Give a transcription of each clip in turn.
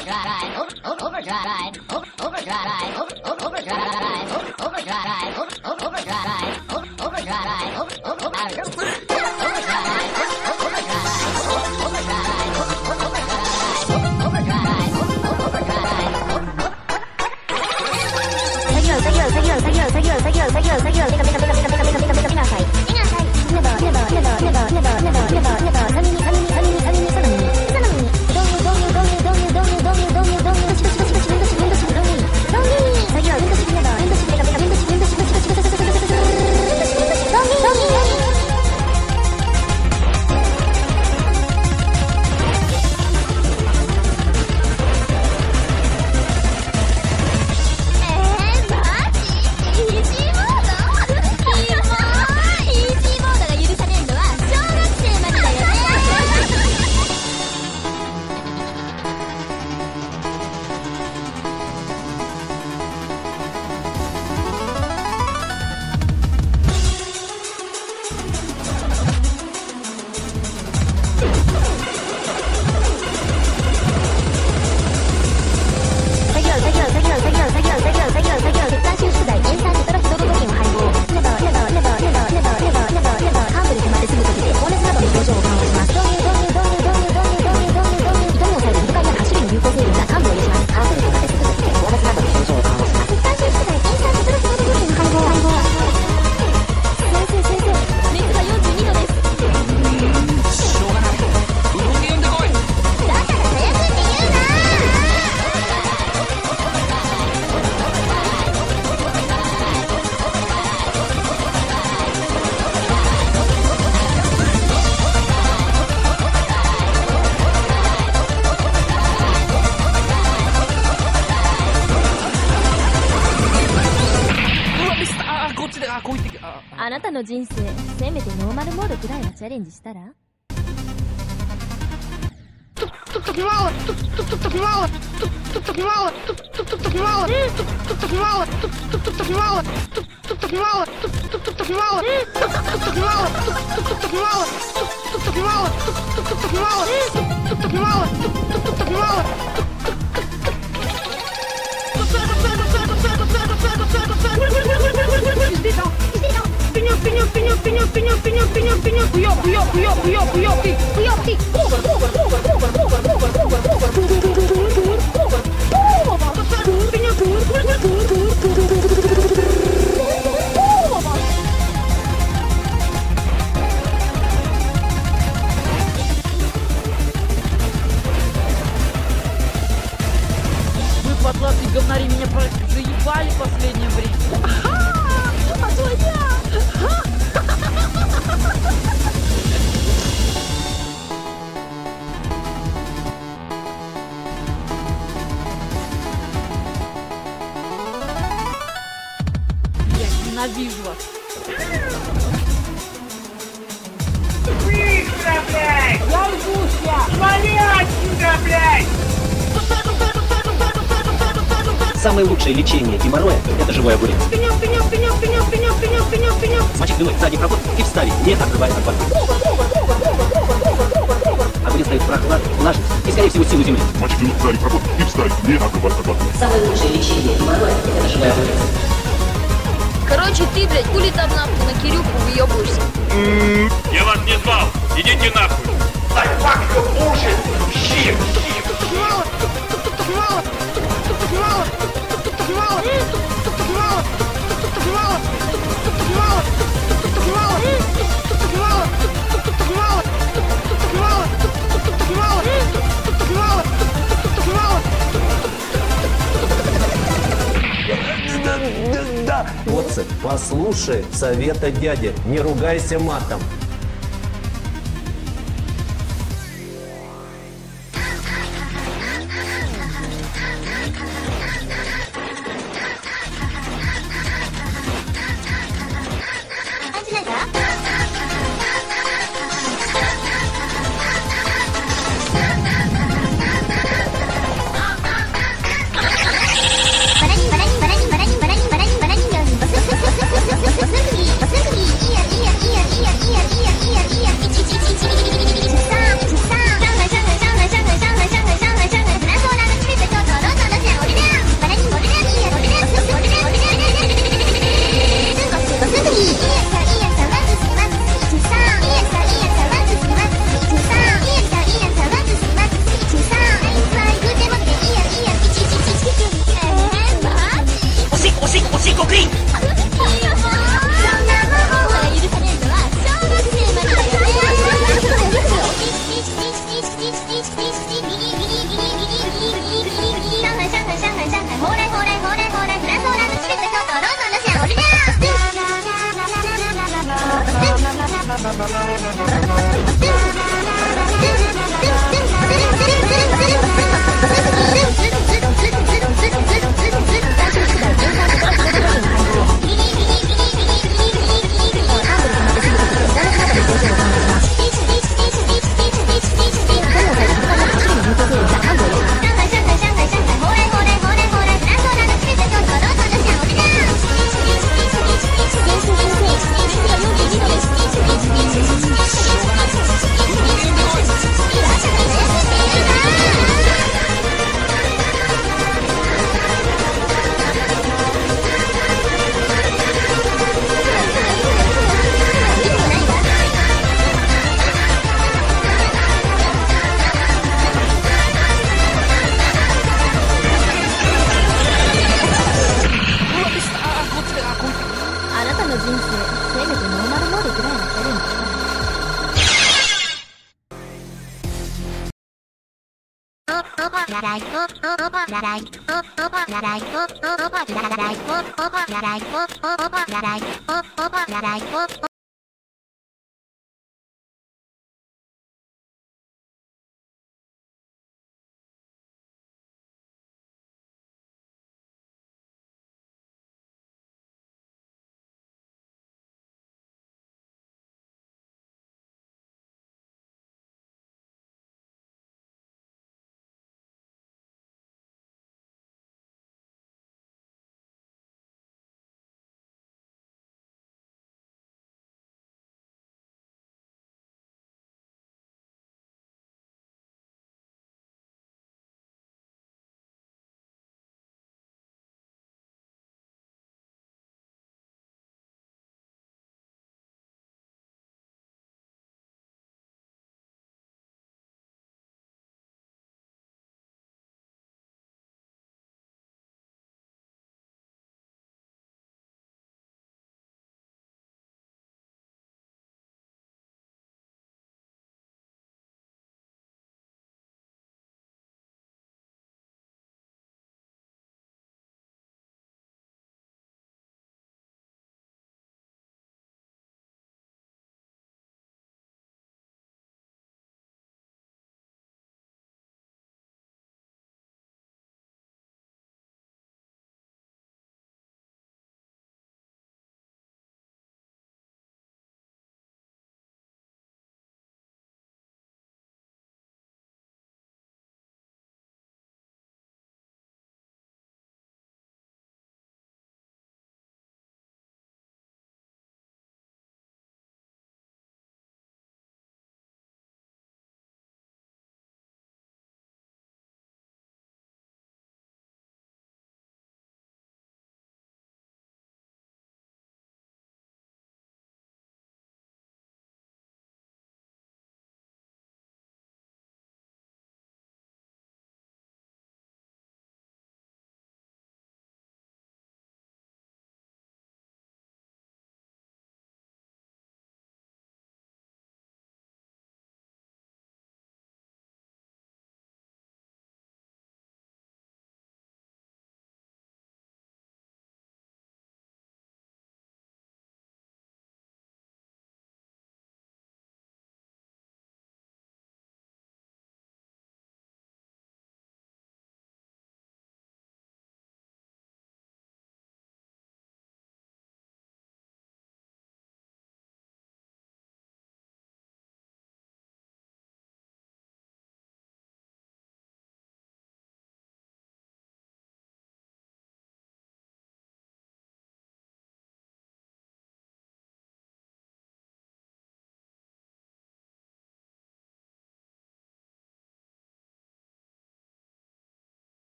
あなたの人生、せめてノーマルモードくらいはチャレンジしたら？ Вы, потлатые говнари, меня заебали в последнее время. Я ненавижу вас. Быстро, блядь! Я рвусь! Вали отсюда, блядь! Самое лучшее лечение геморроя – это живой огурец. Смочить виной задний проход и вставить, не открывая от воды. Огурец дает прохладу, влажность и, скорее всего, силу земли. Смочить виной задний проход и вставить, не открывая от воды. Самое лучшее лечение геморроя – это живой огурец. Короче, ты, блядь, хули там нахуй на Кирюху выебываешься? Я вас не звал! Идите нахуй! I fuck your bullshit! Shit! Отцы, послушай совета дяди, не ругайся матом. Yeah. あなたの人生、せめてノーマルモードくらいはチャレンジしたら。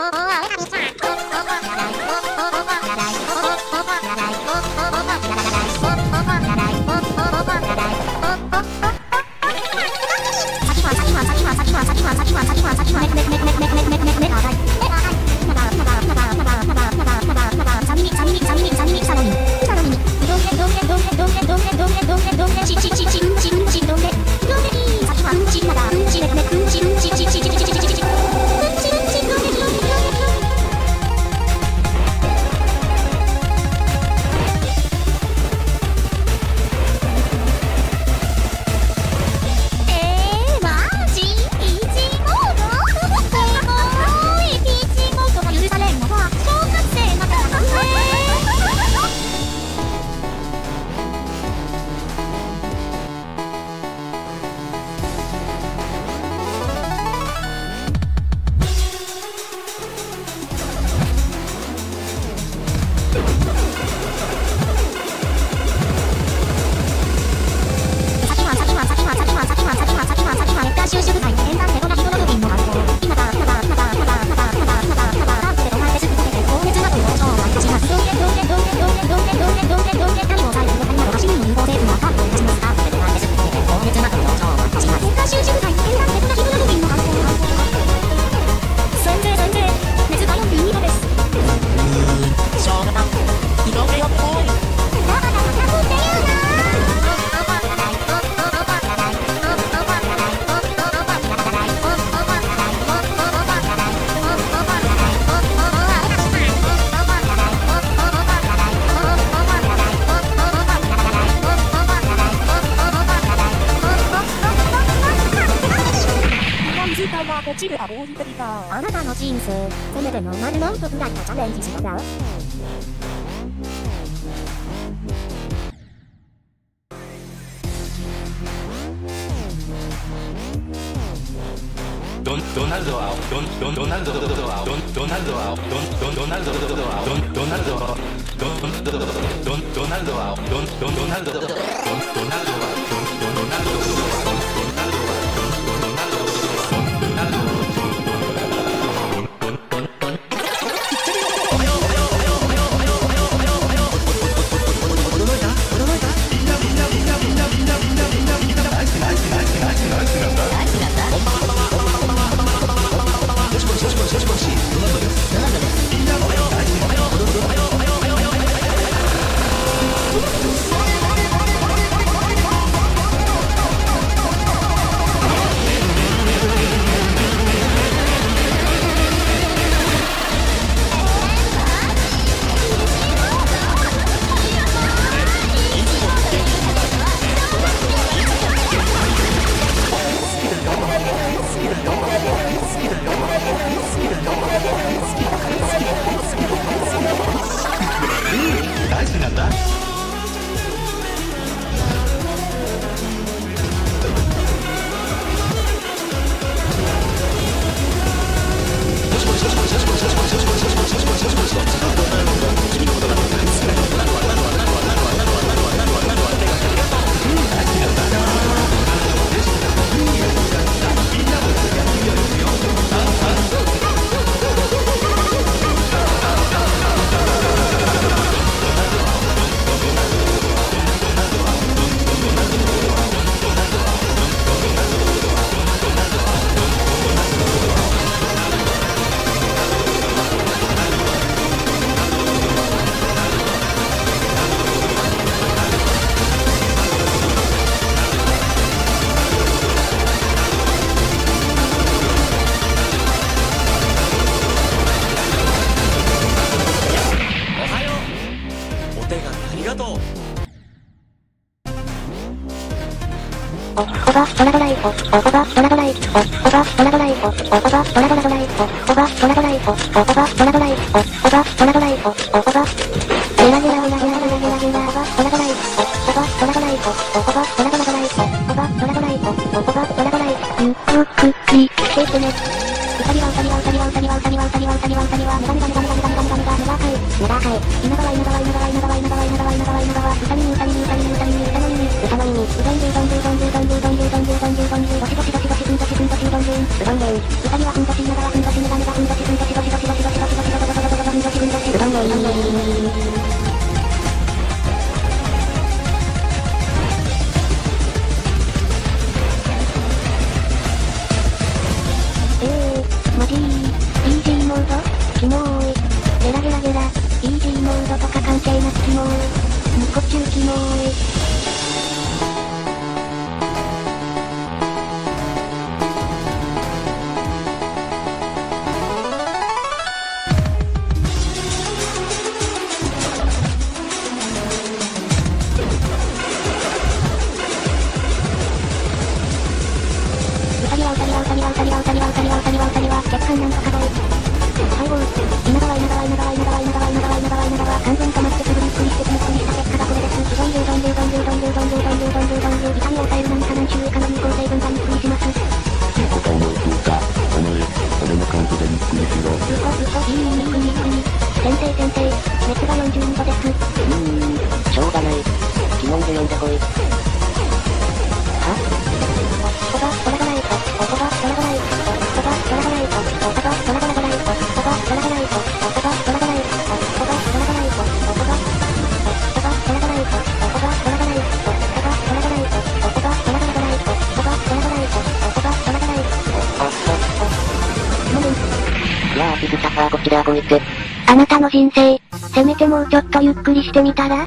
あなたの人生、せめてノーマルモードぐらいのチャレンジしてたらドナルドはドナルドはドナルドはドナルドはドナルドはドナルドはドナルドは大好きなんだ。 ドラドライフドラドライフドラドライフドラドライフドラドライフドラドライフドラドライフドラドライフドラドライフゲラゲラゲラゲラゲラゲラドラドライフドラドライフドラドライフドラドライフドラドライフクリケートねうさぎはうさぎはうさぎはうさぎはうさぎはうさぎはうさぎはうさぎはメガメガメガメガメガメガメガメガメガメ稲川稲川稲川稲川稲川稲川稲川稲川うさぎにうさぎにうさぎにうさぎにうさぎにうさぎにうどんでうどんでうどんでうどんでうどんでうどんでうどんでうどんでどしどしどしどしふんどしふんどしうどんでうどんでうさぎはふんどし稲川ふんどし稲川ふんどしふんどしどしどしどしマジー。イージーモードキモーい。ゲラゲラゲラ。イージーモードとか関係なくキモーい。ニコ中キモーい。月間なんとかだい。最後、稲川、完全に止まってすぐにゆっくりしてゆっくりした結果がこれです。痛みを抑える何か何種類かの有効成分がゆっくりします。 ことを思いついた。お前、俺のカウントでゆっくりしろ。 いいゆっくり。先生、熱が42度です。 しょうがない。疑問で呼んでこい。やあ、ピクサさあこっちであこいって。 あなたの人生、せめてもうちょっとゆっくりしてみたら？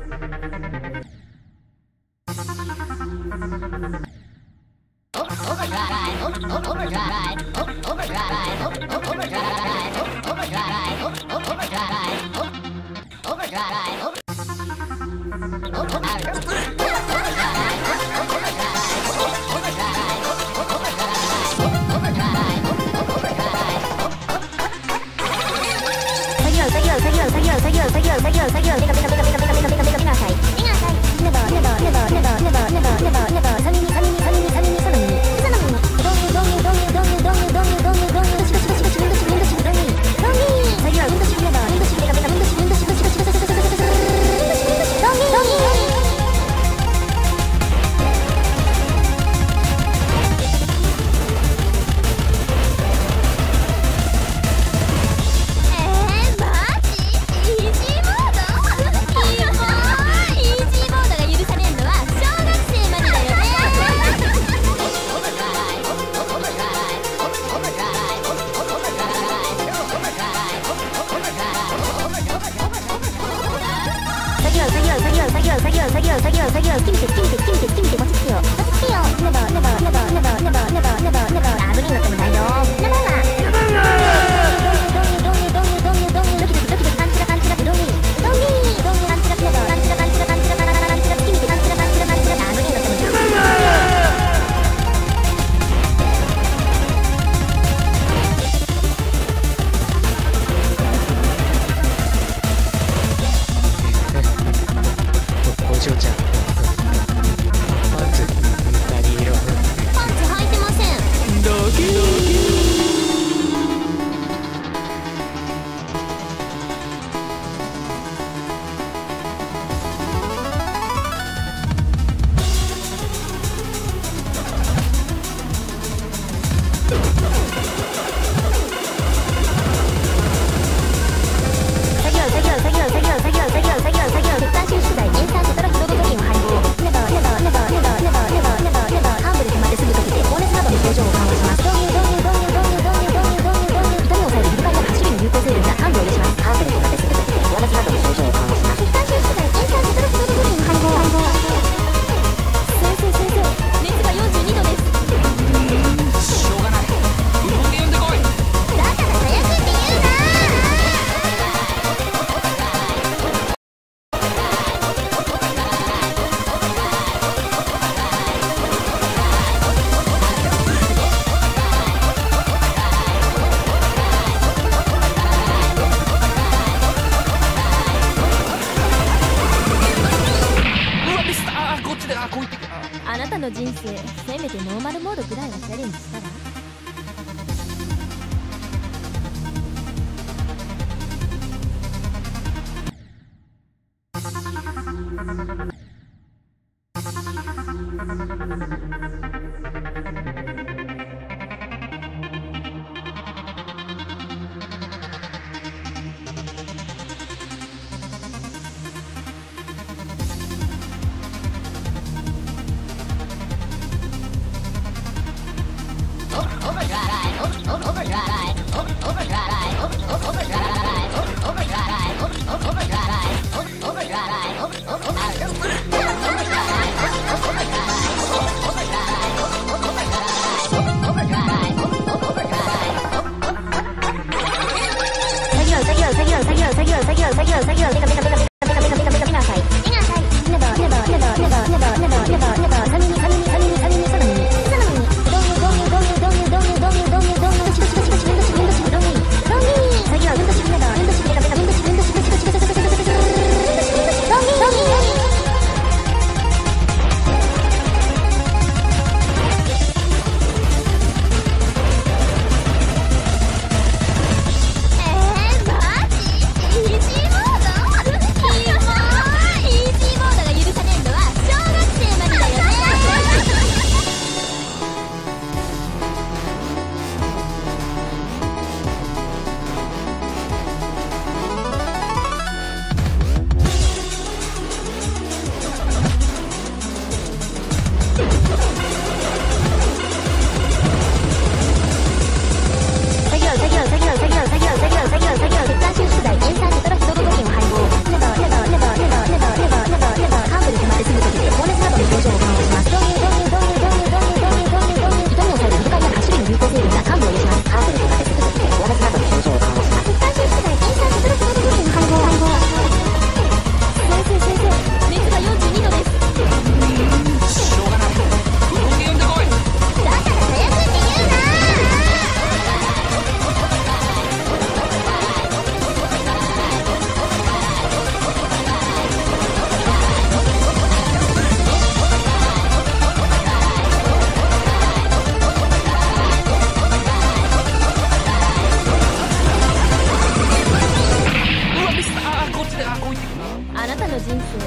あなたの人生、せめてノーマルモードくらいはチャレンジしたら？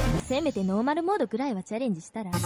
せめてノーマルモードくらいはチャレンジしたら。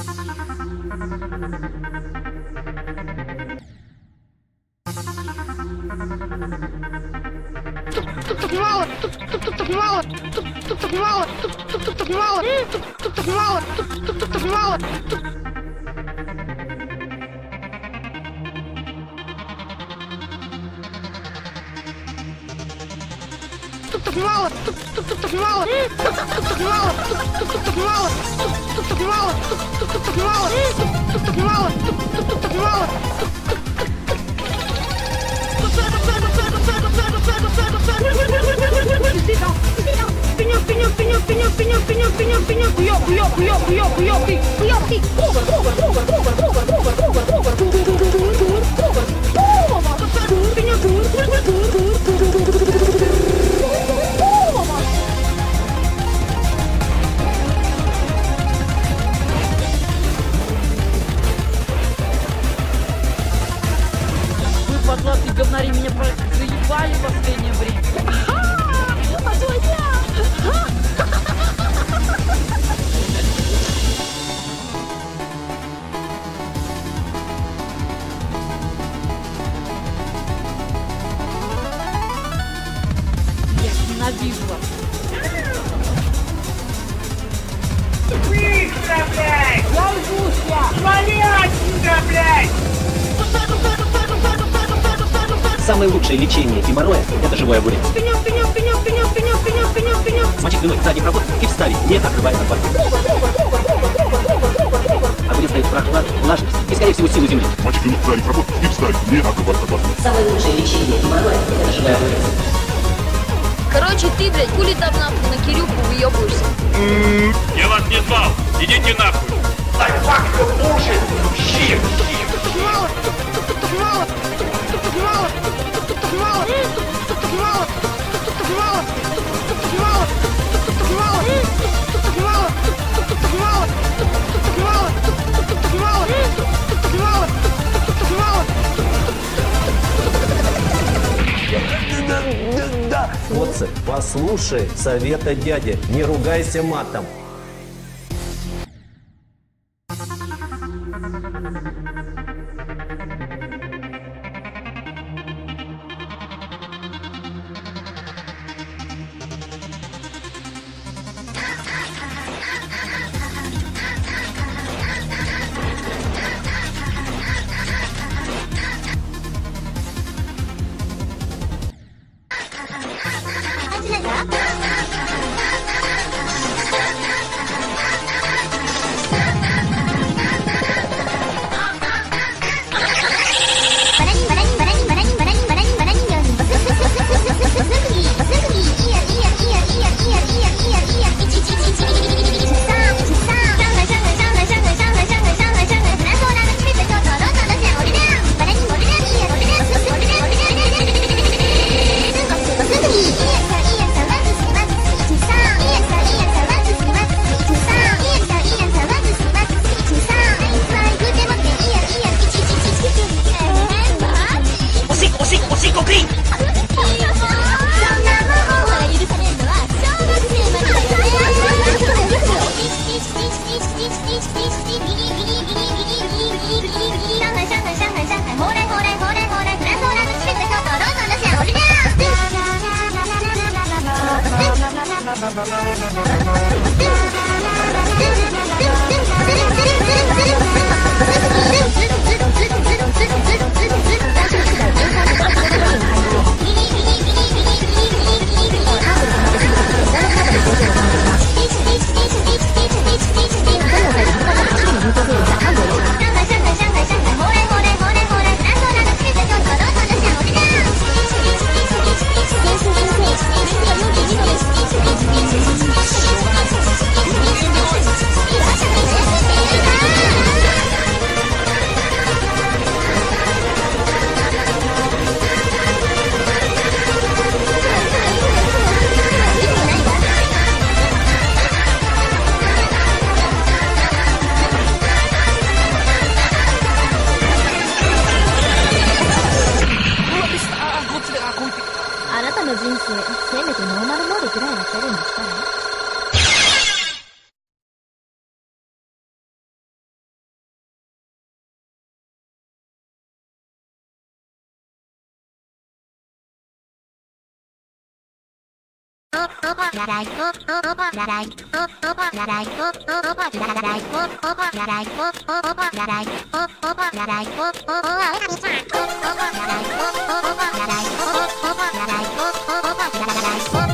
Потлатые говнари меня заебали в последнее время. Я ненавижу вас. Быстро, блядь! Лангуша! Вали отсюда, блядь! Самое лучшее лечение геморроя – это живой огурец. Смочить виной задний проход и вставить, не открывая отварку. Огурец дает прохладу, влажность и, скорее всего, силу земли. Смочить виной задний проход и вставить, не открывая отварку. Самое лучшее лечение геморроя – это живой огурец. Короче, ты, блядь, хули там нахуй на Кирюху выебываешься? Я вас не звал. Идите нахуй. Отцы, послушай совета дяди, не ругайся матом. い